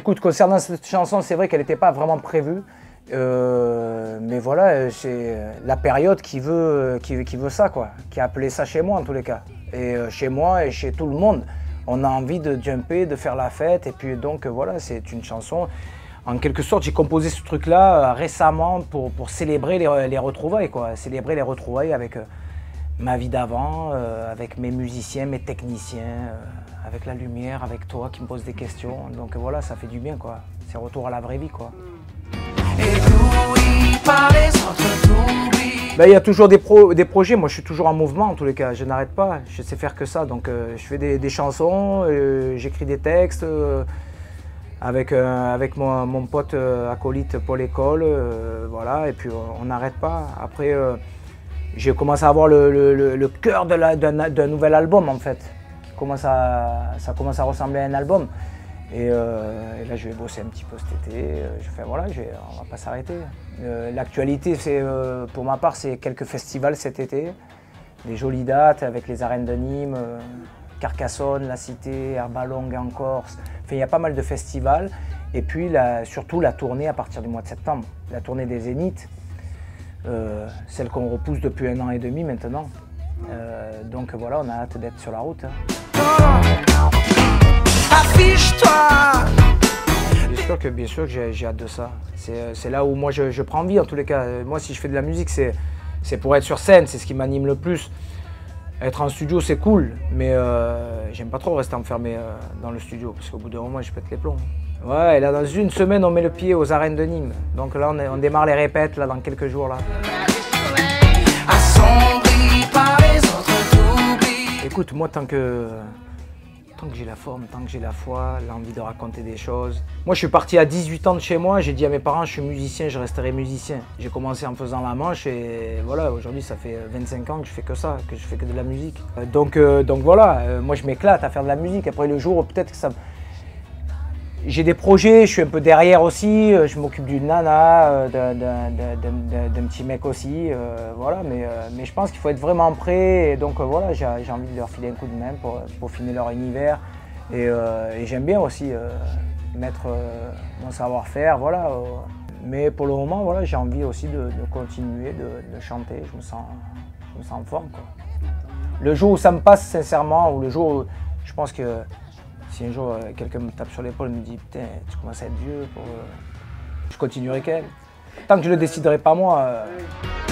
Écoute, concernant cette chanson, c'est vrai qu'elle n'était pas vraiment prévue. Mais voilà, c'est la période qui veut ça, quoi. Qui a appelé ça chez moi, en tous les cas. Et chez moi et chez tout le monde. On a envie de jumper, de faire la fête. Et puis donc, voilà, c'est une chanson. En quelque sorte, j'ai composé ce truc-là récemment pour célébrer les retrouvailles, quoi. Célébrer les retrouvailles avec ma vie d'avant, avec mes musiciens, mes techniciens, avec la lumière, avec toi qui me pose des questions. Donc voilà, ça fait du bien, quoi. C'est retour à la vraie vie, quoi. Ben, il y a toujours des projets, moi je suis toujours en mouvement en tous les cas, je n'arrête pas, je sais faire que ça. Donc je fais des chansons, j'écris des textes avec mon pote acolyte Paul École, voilà, et puis on n'arrête pas. Après j'ai commencé à avoir le cœur d'un nouvel album en fait. Ça commence à ressembler à un album. Et là, je vais bosser un petit peu cet été. Voilà, on va pas s'arrêter. L'actualité, pour ma part, c'est quelques festivals cet été. Des jolies dates avec les arènes de Nîmes, Carcassonne, La Cité, Herbalongue en Corse. Enfin, il y a pas mal de festivals. Et puis, surtout la tournée à partir du mois de septembre. La tournée des Zéniths, celle qu'on repousse depuis 1 an et demi maintenant. Donc voilà, on a hâte d'être sur la route. Affiche-toi! Bien sûr que j'ai hâte de ça. C'est là où moi je prends vie en tous les cas. Moi si je fais de la musique c'est pour être sur scène, c'est ce qui m'anime le plus. Être en studio c'est cool, mais j'aime pas trop rester enfermé dans le studio parce qu'au bout d'un moment je pète les plombs. Ouais, et là dans une semaine on met le pied aux arènes de Nîmes. Donc là on démarre les répètes là, dans quelques jours là. Écoute, moi tant que j'ai la forme, tant que j'ai la foi, l'envie de raconter des choses. Moi je suis parti à 18 ans de chez moi, j'ai dit à mes parents je suis musicien, je resterai musicien. J'ai commencé en faisant la manche et voilà, aujourd'hui ça fait 25 ans que je fais que ça, que je fais que de la musique. Donc voilà, moi je m'éclate à faire de la musique. Après le jour peut-être que ça... J'ai des projets, je suis un peu derrière aussi, je m'occupe d'une nana, d'un petit mec aussi, voilà, mais je pense qu'il faut être vraiment prêt et donc voilà, j'ai envie de leur filer un coup de main pour peaufiner leur univers et j'aime bien aussi mettre mon savoir-faire, voilà, mais pour le moment, voilà, j'ai envie aussi de continuer de chanter, je me sens en forme, quoi. Le jour où ça me passe sincèrement, ou le jour où je pense que si un jour quelqu'un me tape sur l'épaule et me dit « Putain, tu commences à être vieux », je continuerai qu'elle. Tant que je ne le déciderai pas moi.